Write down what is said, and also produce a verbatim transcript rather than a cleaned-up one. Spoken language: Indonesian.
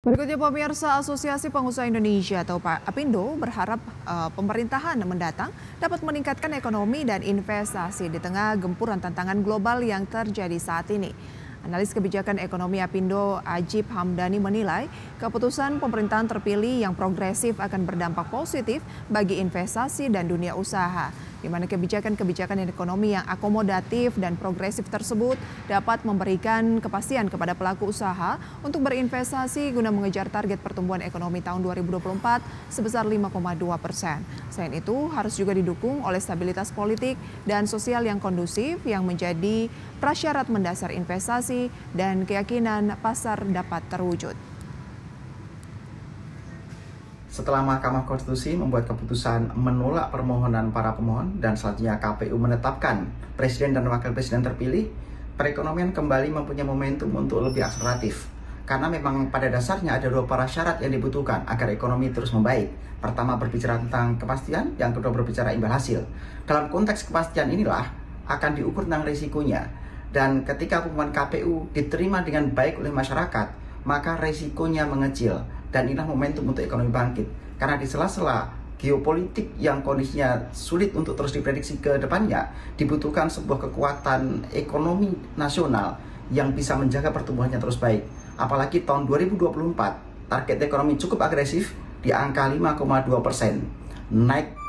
Berikutnya pemirsa Asosiasi Pengusaha Indonesia atau APindo berharap uh, pemerintahan mendatang dapat meningkatkan ekonomi dan investasi di tengah gempuran tantangan global yang terjadi saat ini. Analis kebijakan ekonomi APindo Ajib Hamdani menilai keputusan pemerintahan terpilih yang progresif akan berdampak positif bagi investasi dan dunia usaha, di mana kebijakan-kebijakan ekonomi yang akomodatif dan progresif tersebut dapat memberikan kepastian kepada pelaku usaha untuk berinvestasi guna mengejar target pertumbuhan ekonomi tahun dua ribu dua puluh empat sebesar lima koma dua persen. Selain itu, harus juga didukung oleh stabilitas politik dan sosial yang kondusif yang menjadi prasyarat mendasar investasi dan keyakinan pasar dapat terwujud. Setelah Mahkamah Konstitusi membuat keputusan menolak permohonan para pemohon dan selanjutnya K P U menetapkan Presiden dan Wakil Presiden terpilih, perekonomian kembali mempunyai momentum untuk lebih akseleratif. Karena memang pada dasarnya ada dua prasyarat yang dibutuhkan agar ekonomi terus membaik. Pertama berbicara tentang kepastian, yang kedua berbicara imbal hasil. Dalam konteks kepastian inilah akan diukur tentang risikonya. Dan ketika pengumuman K P U diterima dengan baik oleh masyarakat, maka resikonya mengecil. Dan inilah momentum untuk ekonomi bangkit. Karena di sela-sela geopolitik yang kondisinya sulit untuk terus diprediksi ke depannya, dibutuhkan sebuah kekuatan ekonomi nasional yang bisa menjaga pertumbuhannya terus baik. Apalagi tahun dua ribu dua puluh empat, target ekonomi cukup agresif di angka lima koma dua persen. Naik